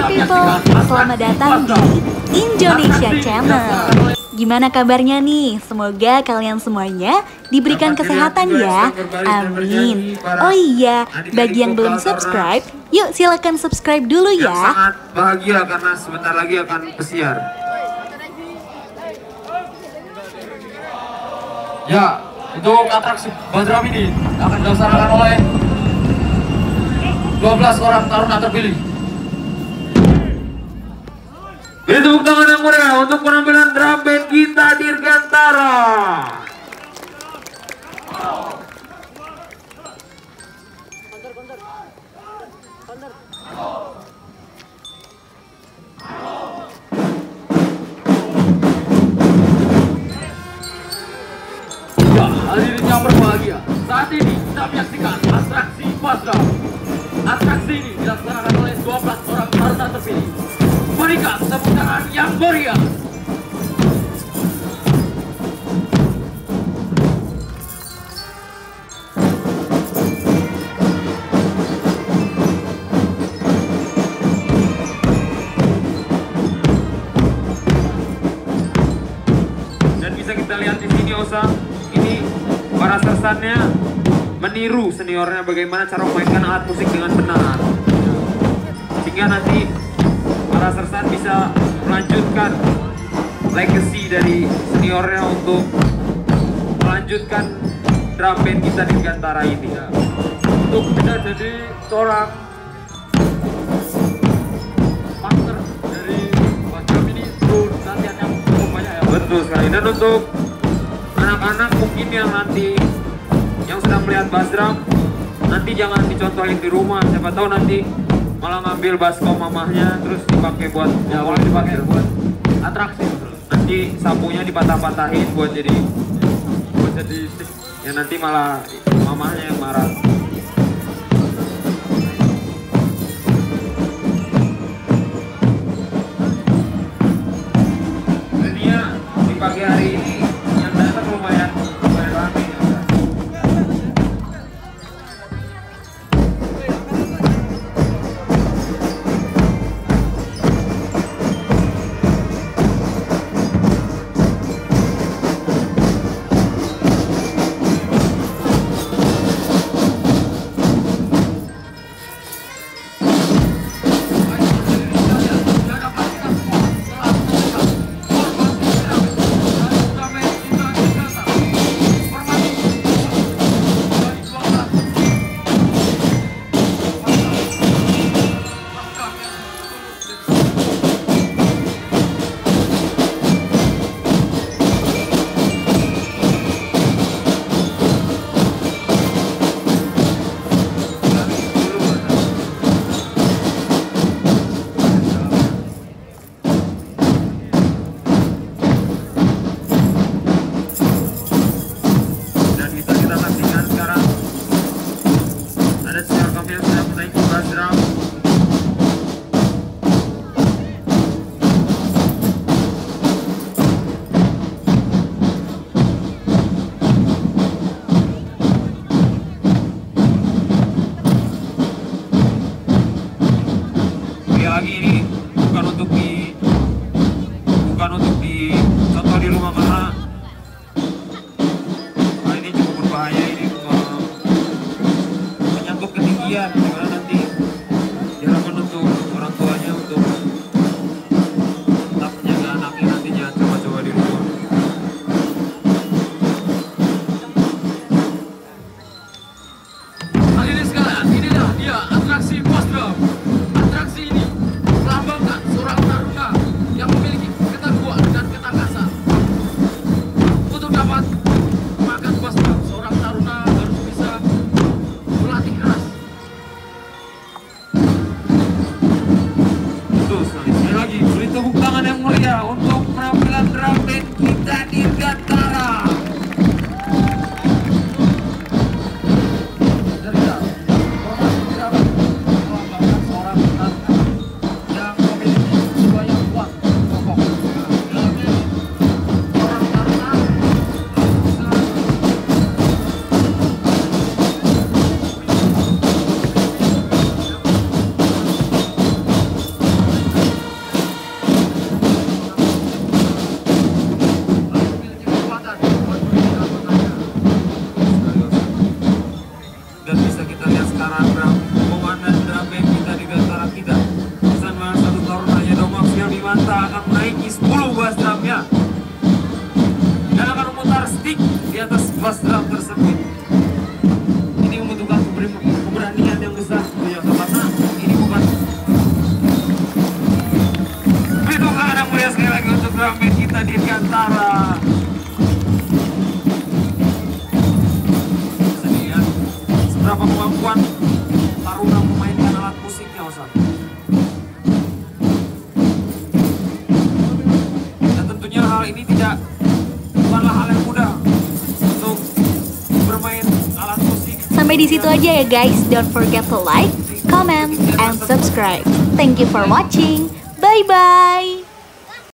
people, selamat datang di Indonesia Channel. Gimana kabarnya nih? Semoga kalian semuanya diberikan kesehatan ya. Amin. Oh iya, bagi yang belum subscribe, yuk silakan subscribe dulu ya. Sangat bahagia karena sebentar lagi akan pesiar. Ya, untuk atraksi Badram ini akan dilaksanakan oleh 12 orang taruna terpilih. Beri tepuk tangan yang meriah untuk penampilan drum band Gita Dirgantara. Ya, hadirin yang berbahagia, saat ini kita menyaksikan atraksi Badram. Atraksi ini dilaksanakan oleh 12 orang taruna terpilih. Berikan tepuk tangan yang meriah. Dan bisa kita lihat di sini Osa, ini para sersannya meniru seniornya bagaimana cara memainkan alat musik dengan benar. Sehingga nanti para sersan bisa melanjutkan legacy dari seniornya untuk melanjutkan drum band Gita Dirgantara ini ya. Untuk kita jadi seorang partner dari Badram ini perlu latihan yang cukup banyak ya. Betul sekali. Dan untuk anak-anak mungkin yang nanti yang sedang melihat bass drum, nanti jangan dicontohin di rumah. Siapa tahu nanti malah ngambil baskom mamahnya terus dipakai buat Ya, boleh dipakai buat atraksi. nanti sapunya dipatah-patahin buat jadi stick. Ya nanti malah mamahnya yang marah. Dunia di pagi hari ini yang datang lumayan ramai ya. Dan bisa kita saksikan sekarang ada senior kami yang sedang menaiki bass drum. Sekali lagi ini bukan untuk contoh di rumah karena ini cukup berbahaya, ini menyangkut ketinggian karena nanti diharapkan untuk orang tuanya untuk tetap menjaga anaknya nantinya coba-coba di rumah. Hadirin sekalian, inilah dia atraksi Badram. Atraksi ini melambangkan seorang taruna Dirgantara. Bisa dilihat seberapa kemampuan taruna memainkan alat musiknya, Ustaz. Dan tentunya hal ini bukanlah hal yang mudah untuk bermain alat musik. Sampai di situ aja ya guys. Don't forget to like, comment, and subscribe. Thank you for watching. Bye bye.